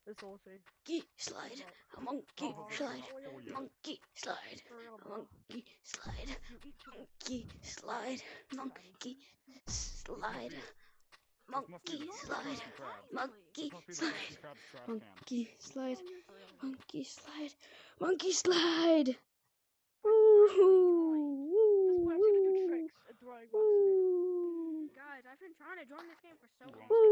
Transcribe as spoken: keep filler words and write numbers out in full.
This whole thing. Monkey slide, a monkey Oh, slide, oh, yeah. monkey slide, For real, a bro. monkey slide, You eat too much. monkey slide, monkey slide, monkey slide, monkey slide, monkey slide, monkey slide, monkey slide. That's why I'm gonna do tricks and throwing rocks in it. Guys, I've been trying to join this game for so long.